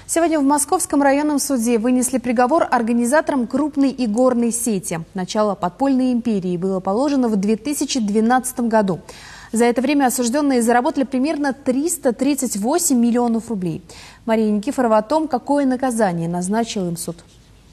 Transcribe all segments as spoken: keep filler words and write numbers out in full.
Сегодня в Московском районном суде вынесли приговор организаторам крупной игорной сети. Начало подпольной империи было положено в две тысячи двенадцатом году. За это время осужденные заработали примерно триста тридцать восемь миллионов рублей. Мария Никифорова о том, какое наказание назначил им суд.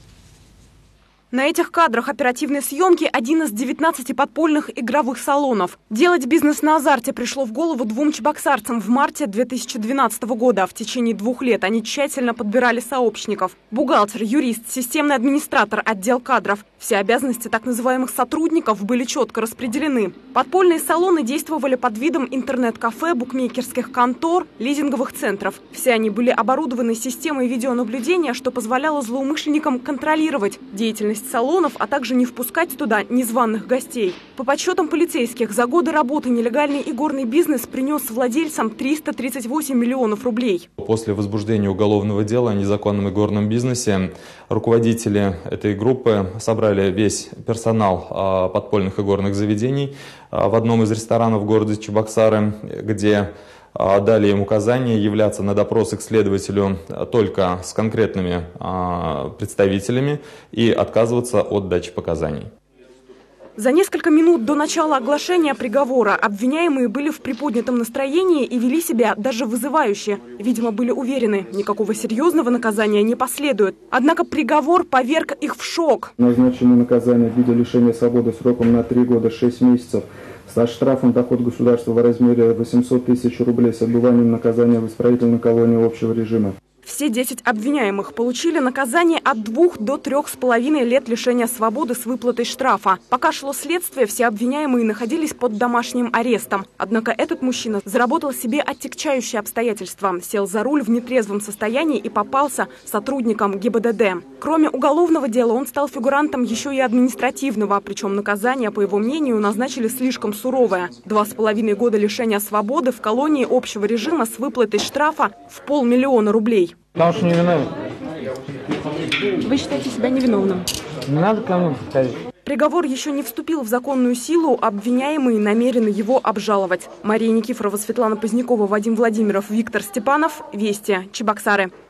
На этих кадрах оперативной съемки один из девятнадцати подпольных игровых салонов. Делать бизнес на азарте пришло в голову двум чебоксарцам в марте две тысячи двенадцатого года. В течение двух лет они тщательно подбирали сообщников. Бухгалтер, юрист, системный администратор, отдел кадров. Все обязанности так называемых сотрудников были четко распределены. Подпольные салоны действовали под видом интернет-кафе, букмекерских контор, лизинговых центров. Все они были оборудованы системой видеонаблюдения, что позволяло злоумышленникам контролировать деятельность салонов, а также не впускать туда незваных гостей. По подсчетам полицейских, за годы работы нелегальный игорный бизнес принес владельцам триста тридцать восемь миллионов рублей. После возбуждения уголовного дела о незаконном игорном бизнесе руководители этой группы собрали весь персонал подпольных игорных заведений в одном из ресторанов города Чебоксары, где дали им указание являться на допросы к следователю только с конкретными представителями и отказываться от дачи показаний. За несколько минут до начала оглашения приговора обвиняемые были в приподнятом настроении и вели себя даже вызывающе. Видимо, были уверены, никакого серьезного наказания не последует. Однако приговор поверг их в шок. Назначено наказание в виде лишения свободы сроком на три года шесть месяцев. Со штрафом доход государства в размере восемьсот тысяч рублей с отбыванием наказания в исправительной колонии общего режима. Все десять обвиняемых получили наказание от двух до трех с половиной лет лишения свободы с выплатой штрафа. Пока шло следствие, все обвиняемые находились под домашним арестом. Однако этот мужчина заработал себе отягчающие обстоятельства. Сел за руль в нетрезвом состоянии и попался сотрудникам ГИБДД. Кроме уголовного дела, он стал фигурантом еще и административного. Причем наказание, по его мнению, назначили слишком суровое. Два с половиной года лишения свободы в колонии общего режима с выплатой штрафа в полмиллиона рублей. Потому что не виновен. Вы считаете себя невиновным? Не надо кому повторить. Приговор еще не вступил в законную силу, обвиняемые намерены его обжаловать. Мария Никифорова, Светлана Позднякова, Вадим Владимиров, Виктор Степанов. Вести. Чебоксары.